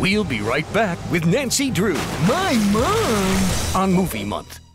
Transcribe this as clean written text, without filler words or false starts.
We'll be right back with Nancy Drew My mom! on Movie Month.